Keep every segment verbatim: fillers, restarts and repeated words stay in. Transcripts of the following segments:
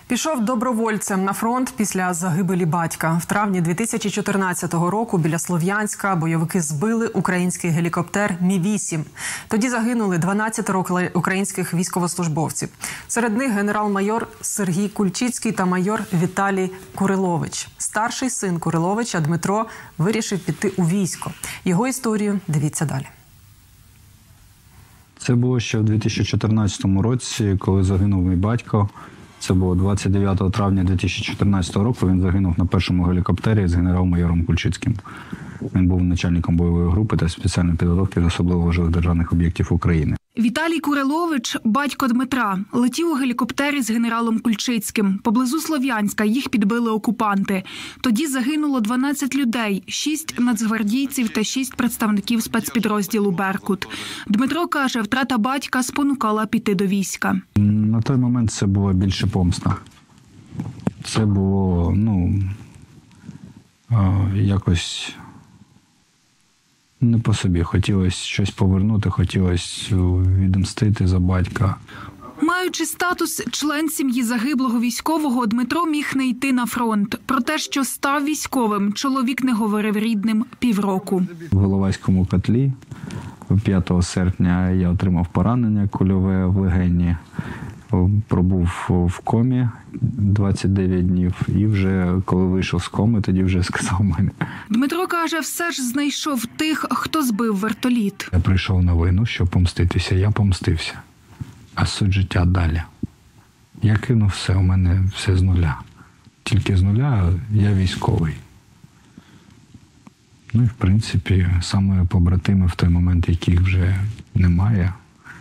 Пішов добровольцем на фронт після загибелі батька. В травні дві тисячі чотирнадцятого року біля Слов'янська бойовики збили український гелікоптер Мі вісім. Тоді загинули дванадцять українських військовослужбовців. Серед них генерал-майор Сергій Кульчицький та майор Віталій Курилович. Старший син Куриловича Дмитро вирішив піти у військо. Його історію дивіться далі. Це було ще в дві тисячі чотирнадцятому році, коли загинув мій батько. Це було двадцять дев'ятого травня дві тисячі чотирнадцятого року. Він загинув на першому гелікоптері з генерал-майором Кульчицьким. Він був начальником бойової групи та спеціальної підготовки з особливо важливих державних об'єктів України. Віталій Курилович, батько Дмитра, летів у гелікоптері з генералом Кульчицьким. Поблизу Слов'янська їх підбили окупанти. Тоді загинуло дванадцять людей, шість нацгвардійців та шість представників спецпідрозділу «Беркут». Дмитро каже, втрата батька спонукала піти до війська. На той момент це було більше помста. Це було, ну, якось не по собі. Хотілося щось повернути, хотілося відомстити за батька. Маючи статус член сім'ї загиблого військового, Дмитро міг не йти на фронт. Про те, що став військовим, чоловік не говорив рідним півроку. В Іловайському котлі п'ятого серпня я отримав поранення кульове в легені. Пробув в комі двадцять дев'ять днів і вже, коли вийшов з коми, тоді вже сказав мені. Дмитро каже, все ж знайшов тих, хто збив вертоліт. Я прийшов на війну, щоб помститися. Я помстився. А суть життя далі. Я кинув все, у мене все з нуля. Тільки з нуля я військовий. Ну і, в принципі, саме побратими в той момент, яких вже немає,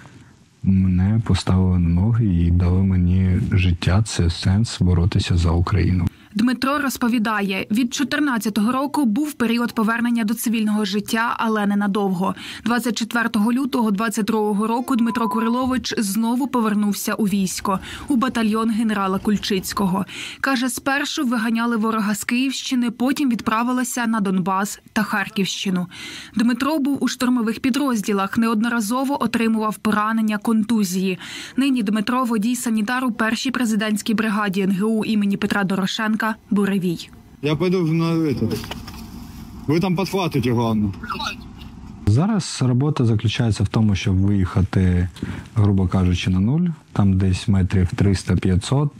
мене поставили на ноги і дали мені життя. Це сенс боротися за Україну. Дмитро розповідає, від чотирнадцятого року був період повернення до цивільного життя, але ненадовго. двадцять четвертого лютого двадцять другого року Дмитро Курилович знову повернувся у військо, у батальйон генерала Кульчицького. Каже, спершу виганяли ворога з Київщини, потім відправилися на Донбас та Харківщину. Дмитро був у штурмових підрозділах, неодноразово отримував поранення, контузії. Нині Дмитро – водій-санітар у першій президентській бригаді ен ге у імені Петра Дорошенка «Буревій». Я пойду на этот. Ви там підхватуйте, головне. Зараз робота заключається в тому, щоб виїхати, грубо кажучи, на нуль, там десь метрів триста-п'ятсот,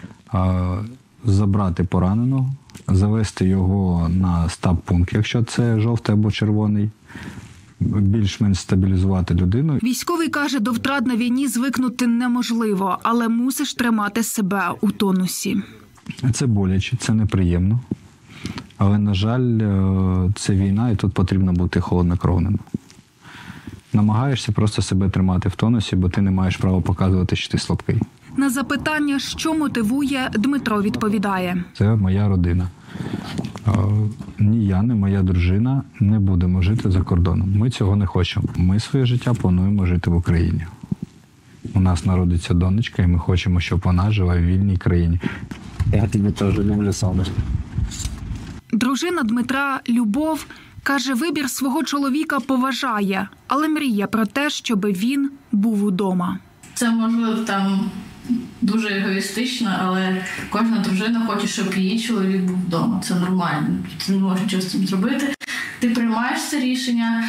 забрати пораненого, завести його на стаб-пункт, якщо це жовтий або червоний, більш-менш стабілізувати людину. Військовий каже, до втрат на війні звикнути неможливо, але мусиш тримати себе у тонусі. Це боляче, це неприємно. Але, на жаль, це війна, і тут потрібно бути холоднокровним. Намагаєшся просто себе тримати в тонусі, бо ти не маєш права показувати, що ти слабкий. На запитання, що мотивує, Дмитро відповідає. Це моя родина. Ні я, ні моя дружина не будемо жити за кордоном. Ми цього не хочемо. Ми своє життя плануємо жити в Україні. У нас народиться донечка, і ми хочемо, щоб вона жила в вільній країні. Я тебе теж люблю, сонечко. Дружина Дмитра, Любов, каже, вибір свого чоловіка поважає, але мріє про те, щоб він був удома. Це, можливо, там дуже егоїстично, але кожна дружина хоче, щоб її чоловік був вдома. Це нормально. Ти не можеш щось з цим зробити. Ти приймаєш це рішення,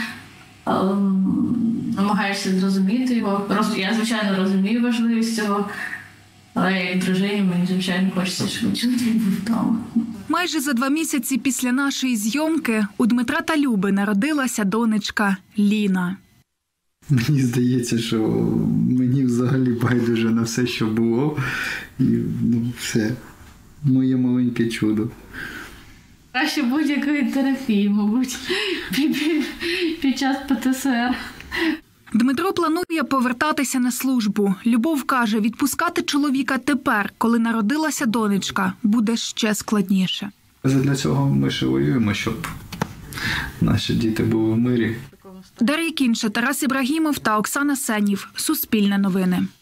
намагаєшся зрозуміти його. Я, звичайно, розумію важливість цього. Але як дружині мені, звичайно, хочеться, щоб чоловік був вдома. Майже за два місяці після нашої зйомки у Дмитра та Люби народилася донечка Ліна. Мені здається, що мені взагалі байдуже на все, що було. І, ну, все. Моє маленьке чудо. Краще будь-якої терапії, мабуть, під час пе те ес ер. Дмитро планує повертатися на службу. Любов каже, відпускати чоловіка тепер, коли народилася донечка, буде ще складніше. Для цього ми ще воюємо, щоб наші діти були в мирі. Дар'я Кінша, Тарас Ібрагімов та Оксана Сенів. Суспільне новини.